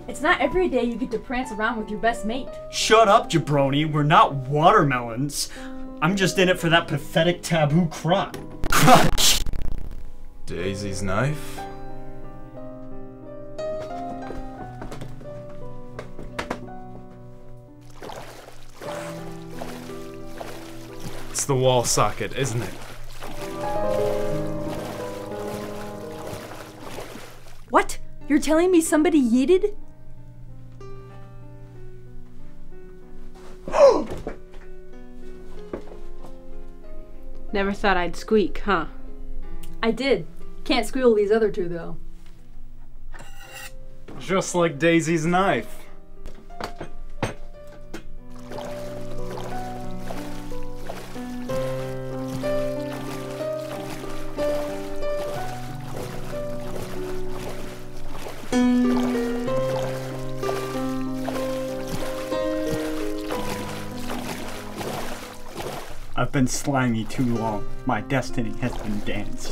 It's not every day you get to prance around with your best mate. Shut up, jabroni. We're not watermelons. I'm just in it for that pathetic taboo crime. Crunch! Daisy's knife? It's the wall socket, isn't it? What? You're telling me somebody yeeted? Never thought I'd squeak, huh? I did. Can't squeal these other two, though. Just like Daisy's knife. I've been slimy too long. My destiny has been danced.